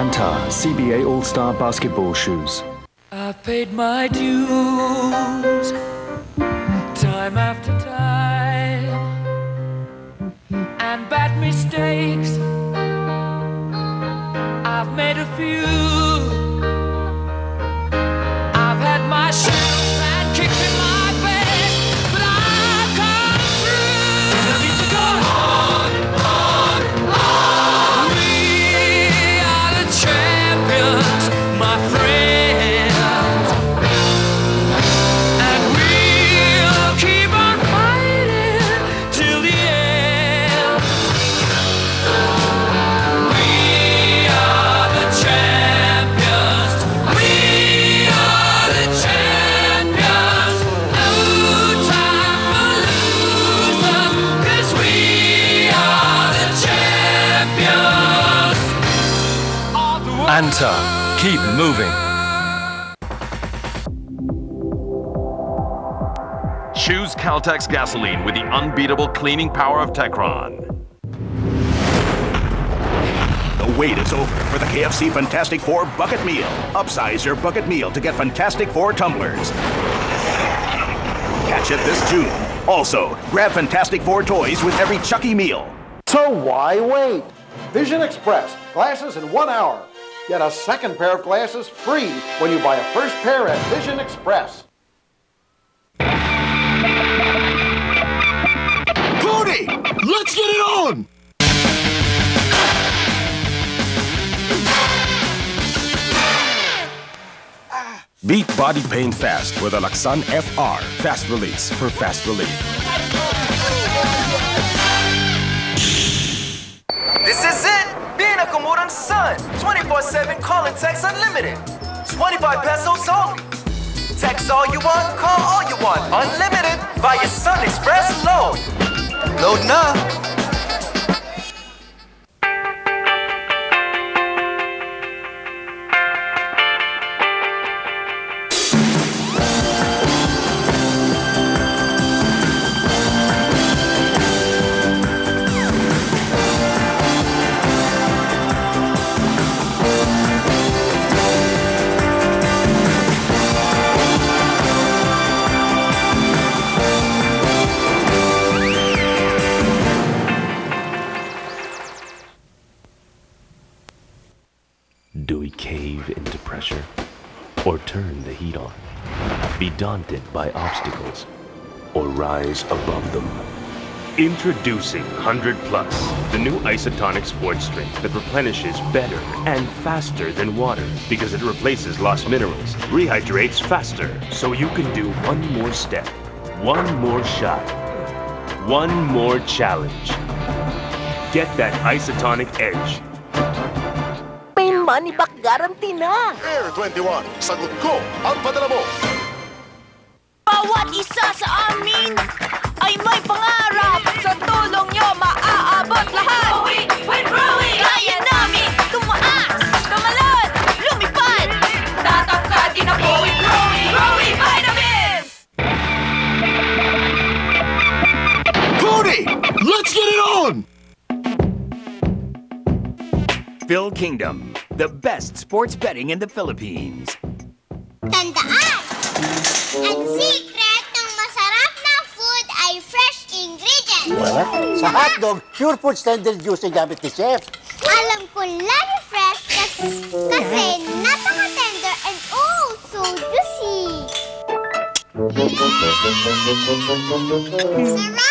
Anta CBA All-Star Basketball Shoes. I've paid my dues time after time, and bad mistakes I've made a few. I've had my shares and kicks in my bed, but I've come through. No need to go on. We are the champions, my friends, and we'll keep on fighting till the end. We are the champions. We are the champions. No time for losers, 'cause we are the champions of the world. Anta, keep moving. Choose Caltex gasoline with the unbeatable cleaning power of Techron. The wait is over for the KFC Fantastic Four Bucket Meal. Upsize your bucket meal to get Fantastic Four tumblers. Catch it this June. Also, grab Fantastic Four toys with every Chucky meal. So why wait? Vision Express, glasses in 1 hour. Get a second pair of glasses free when you buy a first pair at Vision Express. Cody, let's get it on! Beat body pain fast with Alaxan FR. Fast release for fast relief. This is it! Being a Komoran son. 24/7 call and text unlimited. 25 pesos only. Text all you want, call all you want. Unlimited via Sun Express Load. Load now. Do we cave into pressure or turn the heat on? Be daunted by obstacles or rise above them? Introducing 100 Plus, the new isotonic sports drink that replenishes better and faster than water because it replaces lost minerals, rehydrates faster, so you can do one more step, one more shot, one more challenge. Get that isotonic edge. May money back guarantee na. Air 21, sagot ko ang padala mo. Bawat isa sa amin ay may pangarap. Sa tulong nyo, maaabot lahat. Kaya namin tumaas, tumalon, lumipad. Tatangkadin ako with Growing Vitamins! Cody, let's get it on! Phil Kingdom, the best sports betting in the Philippines. Tandaan! Ang secret ng masarap na food ay fresh ingredients. Wala. Sa hotdog, Pure Food Standard Juice ang gamit ni Chef. Alam ko lagi fresh kasi napaka-tender and oh, so juicy. Sarap!